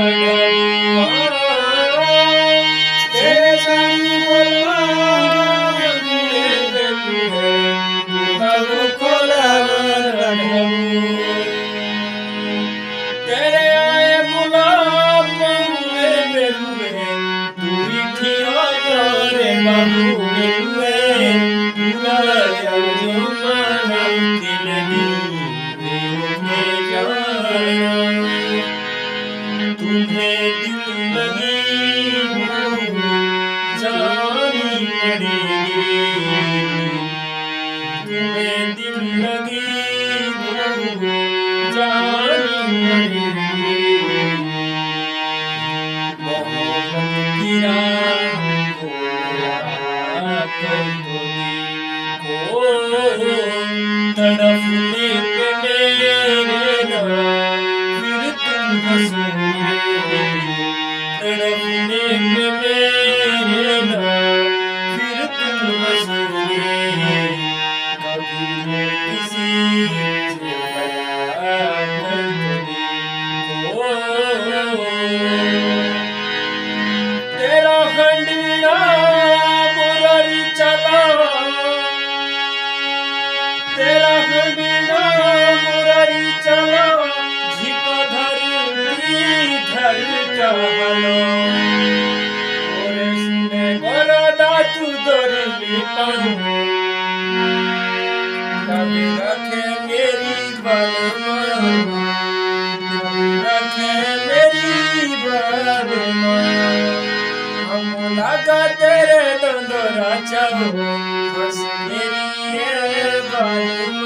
तेरे संग तेरे आए गुलाब मेरे बेरुए तू ठिया रे बाबू बेरुए पूरा जमाना दिल में जाना तुम्हें दिल लगी जानी पड़ेगी तुम्हें दिल लगी जानी पड़ेगी मोहब्बत की राह को तड़पने पे मेरे ना फिर तुम हंसोगे तड़पने पे मेरे ना फिर तुम हंसोगे कभी मैं किसी से बयान तेरा खंडीरा मुरारी चला तेरा खंडीरा मुरारी चला झिको धरती धर चलो और इसने बरदा तू दरली पाऊं कभी रखे मेरी बलमा रखे मेरी बलमा हम लगा तेरे दंदरा चाहो बस मेरी है बलमा